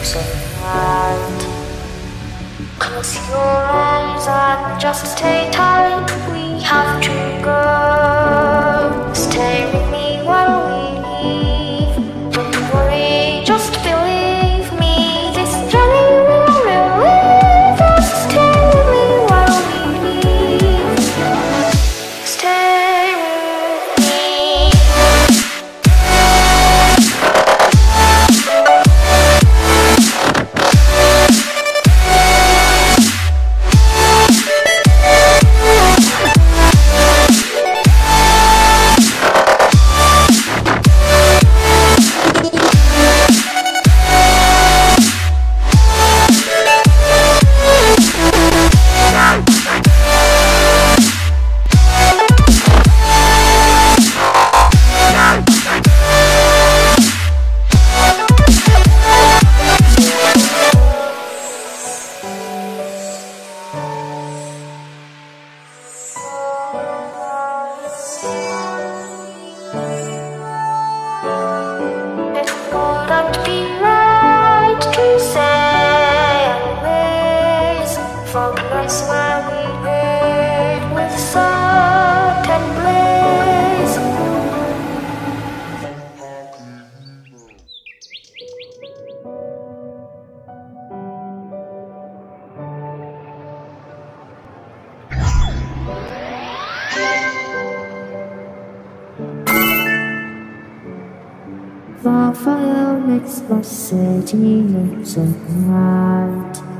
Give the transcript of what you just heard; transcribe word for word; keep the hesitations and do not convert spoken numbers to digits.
so right. Close your eyes and just stay tight. We have to go. Stay with me while we leave. Don't worry, just believe me. This journey will relieve us. Stay with me while we leave. Stay with me. The fire makes the city look so bright.